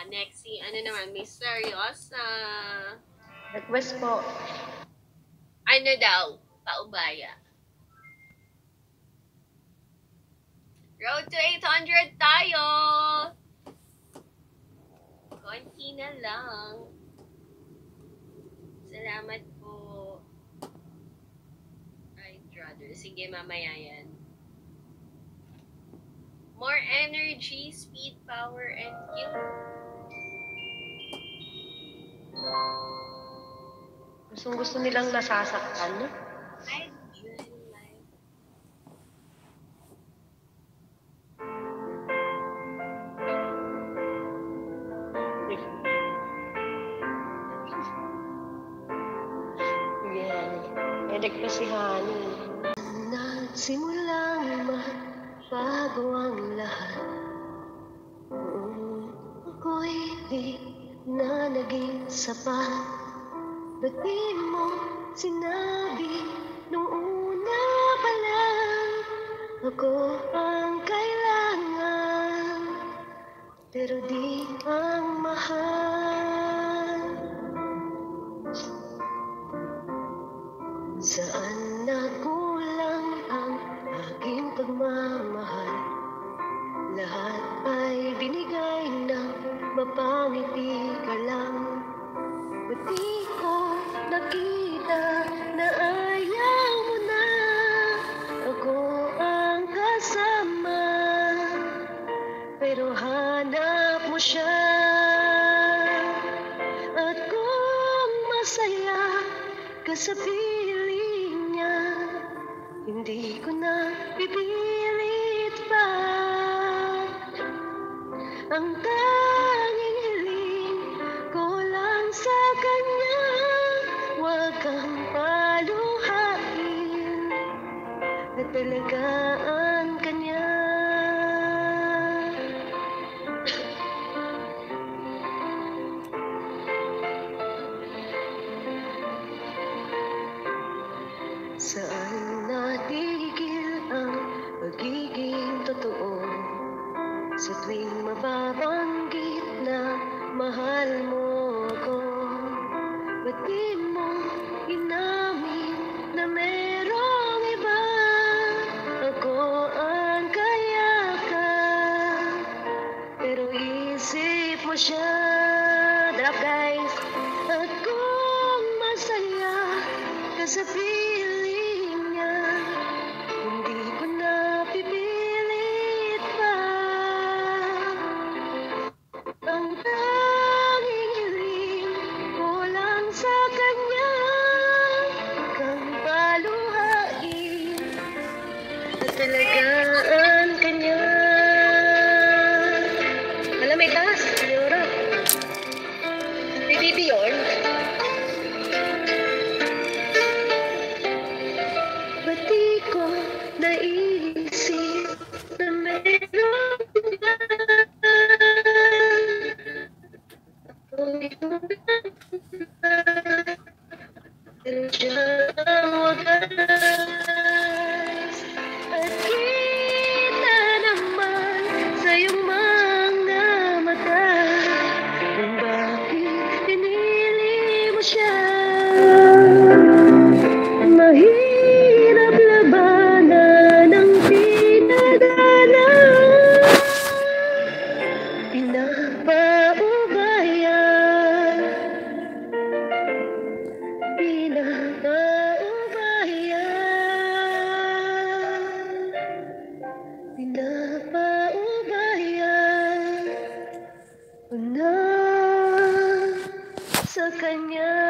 Next, si ano naman, Misteriosa. Request po. Ano daw? Paubaya. Road to 800 tayo! Konti na lang. Salamat po. I'd rather. Sige, mamaya yan. More energy, speed, power, and kill. Gusto nilang nasasaktan, no? I'd really like. Yeah. Edek pa si Honey. Nagsimulang bago ang lahat. Ako'y di na naging sapat. Ba't di mo sinabi nung una pa lang? Ako ang kailangan, pero di ang mahal. Saan nakulang ang aking pagmamahal? Lahat ay binigay ng mapangiti ka lang. Ba't di ko nakita na ayaw mo na? Ako ang kasama, pero hanap mo siya. At kung masaya ka sa piling niya, hindi ko na pipilit pa. Ang tanging hiling ko lang sa kanya, huwag kang paluhain at talagaan kanya. Saan natigil ang pagiging totoo? Sa tuwing mababanggit na mahal mo ako, ba't di mo inamin na merong iba? Ako ang kayakan, pero isip mo siya. Drop, guys. At kung masaya ka sa piling niya, hindi ko na pipilit pa. Ang tanging hiling ko lang sa kanya, kang paluhain at talagaan kanya. Alam, may taas, Leora. May baby yun. Ba't di ko naisip na meron ba? Pero siya ang wagas. At kita naman sa iyong mga mata kung bakit pinili mo siya. Mahirap labanan ang pinadala, pinapaubaya, pinapaubaya, pinapaubaya ko na sa kanya.